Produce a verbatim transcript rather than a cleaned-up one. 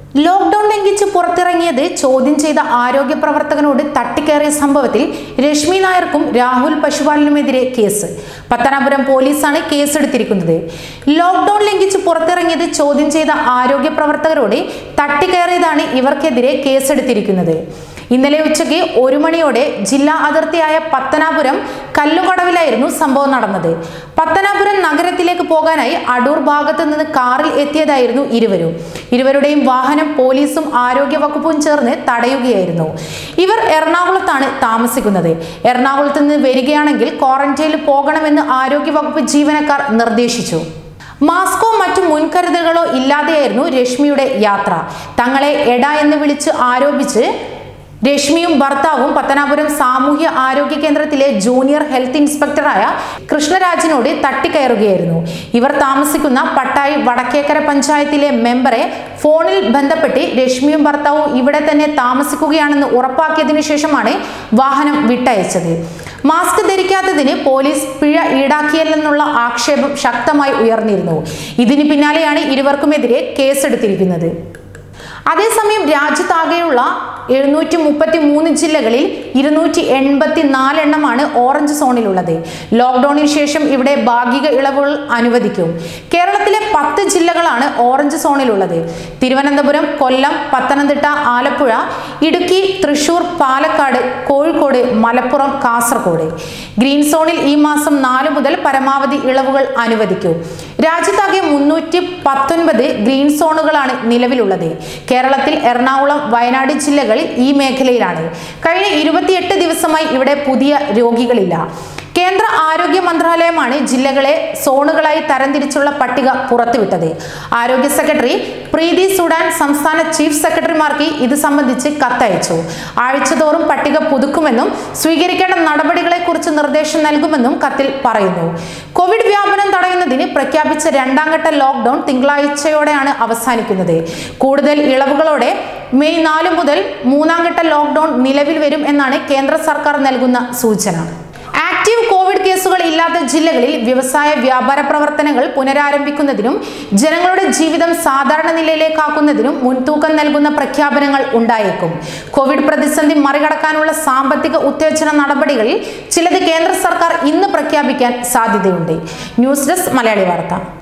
Lockdown ലംഘിച്ച് പുറത്തിറങ്ങിയത് ചോദ്യം ചെയ്ത ആരോഗ്യ പ്രവർത്തകനോട് തട്ടിക്കയറിയ സംഭവത്തിൽ രശ്മി നായർക്കും രാഹുൽ പശുപാലിനുമെതിരെ കേസ്. പത്തനാപുരം പോലീസാണ് കേസെടുത്തിരിക്കുന്നത്. ലോക്ക്ഡൌൺ ലംഘിച്ച് പുറത്തിറങ്ങിയത് ചോദ്യം ചെയ്ത ആരോഗ്യ പ്രവർത്തകരോട് തട്ടിക്കയറിയതാണ് ഇവർക്കെതിരെ കേസെടുത്തിരിക്കുന്നത്. ഇന്നലെ ഉച്ചയ്ക്ക് ഒരു മണിയോടെ ജില്ലാ അതിർത്തിയായ പത്തനാപുരം കല്ലുകടവിലായിരുന്നു സംഭവം നടന്നത്. പത്തനാപുരം നഗരത്തിലേക്ക് പോകാനായി അടൂർ ഭാഗത്ത് നിന്ന് കാറിൽ എത്തിയതായിരുന്നു ഇരുവരും. ഇരുവരുടെയും വാഹനം പോലീസും ആരോഗ്യ വകുപ്പും ചേർന്ന് തടയുകയായിരുന്നു. ഇവർ എറണാകുളത്താണ് താമസിക്കുന്നത്. എറണാകുളത്ത് നിന്ന് വരികയാണെങ്കിൽ ക്വാറന്റൈനിൽ പോകണമെന്ന് ആരോഗ്യ വകുപ്പ് ജീവനക്കാർ നിർദ്ദേശിച്ചു. മാസ്കോ മറ്റു മുൻകരുതലുകളോ ഇല്ലാതെയായിരുന്നു രശ്മിയുടെ യാത്ര. തങ്ങളെ എട എന്ന് വിളിച്ച് ആരോപിച്ച് രശ്മിയും ഭർത്താവും പത്തനാപുരം സാമൂഹ്യ ആരോഗ്യ കേന്ദ്രത്തിലെ ജൂനിയർ ഹെൽത്ത് ഇൻസ്പെക്ടറായ കൃഷ്ണരാജിനോട് തട്ടിക്കയറുകയായിരുന്നു. ഇവർ താമസിക്കുന്ന പട്ടായി വടക്കേക്കര പഞ്ചായത്തിലെ മെമ്പറെ ഫോണിൽ ബന്ധപ്പെട്ട് രശ്മിയും ഭർത്താവും ഇവിടെ തന്നെ താമസിക്കുകയാണെന്ന് ഉറപ്പാക്കിയതിനു ശേഷമാണ് വാഹനം വിട്ടയച്ചത്. മാസ്ക് ധരിക്കാത്തതിന് പോലീസ് പിഴ ഈടാക്കിയല്ലെന്നുള്ള ആക്ഷേപം ശക്തമായി ഉയർന്നിരുന്നു. ഇതിന് പിന്നാലെയാണ് ഇരുവർക്കുമെതിരെ കേസെടുത്തിരിക്കുന്നത്. അതേസമയം രാജ്യത്താകെയുള്ള എഴുന്നൂറ്റി മുപ്പത്തി മൂന്ന് ജില്ലകളിൽ ഇരുന്നൂറ്റി എൺപത്തി നാല് എണ്ണമാണ് ഓറഞ്ച് സോണിലുള്ളത്. ലോക്ക്ഡൌണിന് ശേഷം ഇവിടെ ഭാഗിക ഇളവുകൾ അനുവദിക്കും. കേരളത്തിലെ പത്ത് ജില്ലകളാണ് ഓറഞ്ച് സോണിലുള്ളത്. തിരുവനന്തപുരം, കൊല്ലം, പത്തനംതിട്ട, ആലപ്പുഴ, ഇടുക്കി, തൃശൂർ, പാലക്കാട്, കോഴിക്കോട്, മലപ്പുറം, കാസർഗോഡ്. ഗ്രീൻ സോണിൽ ഈ മാസം നാല് മുതൽ പരമാവധി ഇളവുകൾ അനുവദിക്കും. രാജ്യത്താകെ മുന്നൂറ്റി പത്തൊൻപത് ഗ്രീൻ സോണുകളാണ് നിലവിലുള്ളത്. കേരളത്തിൽ എറണാകുളം, വയനാട് ജില്ലകൾ ഈ മേഖലയിലാണ്. കഴിഞ്ഞ ഇരുപത്തിയെട്ട് ദിവസമായി ഇവിടെ പുതിയ രോഗികളില്ല. കേന്ദ്ര ആരോഗ്യ മന്ത്രാലയമാണ് ജില്ലകളെ സോണുകളായി തരംതിരിച്ചുള്ള പട്ടിക പുറത്തുവിട്ടത്. ആരോഗ്യ സെക്രട്ടറി പ്രീതി സുഡാൻ സംസ്ഥാന ചീഫ് സെക്രട്ടറിമാർക്ക് ഇത് സംബന്ധിച്ച് കത്തയച്ചു. ആഴ്ചതോറും പട്ടിക പുതുക്കുമെന്നും സ്വീകരിക്കേണ്ട നടപടികളെക്കുറിച്ച് നിർദ്ദേശം നൽകുമെന്നും കത്തിൽ പറയുന്നു. കോവിഡ് വ്യാപനം തടയുന്നതിന് പ്രഖ്യാപിച്ച രണ്ടാം ഘട്ട ലോക്ക്ഡൌൺ തിങ്കളാഴ്ചയോടെയാണ് അവസാനിക്കുന്നത്. കൂടുതൽ ഇളവുകളോടെ മെയ് നാല് മുതൽ മൂന്നാം ഘട്ട ലോക്ക്ഡൌൺ നിലവിൽ വരും എന്നാണ് കേന്ദ്ര സർക്കാർ നൽകുന്ന സൂചന. ആക്റ്റീവ് കോവിഡ് കേസുകൾ ഇല്ലാത്ത ജില്ലകളിൽ വ്യവസായ വ്യാപാര പ്രവർത്തനങ്ങൾ പുനരാരംഭിക്കുന്നതിനും ജനങ്ങളുടെ ജീവിതം സാധാരണ നിലയിലേക്കാക്കുന്നതിനും മുൻതൂക്കം നൽകുന്ന പ്രഖ്യാപനങ്ങൾ ഉണ്ടായേക്കും. കോവിഡ് പ്രതിസന്ധി മറികടക്കാനുള്ള സാമ്പത്തിക ഉത്തേജന നടപടികളിൽ ചിലത് കേന്ദ്ര സർക്കാർ ഇന്ന് പ്രഖ്യാപിക്കാൻ സാധ്യതയുണ്ട്. ന്യൂസ് ഡെസ്ക് മലയാളി വാർത്ത.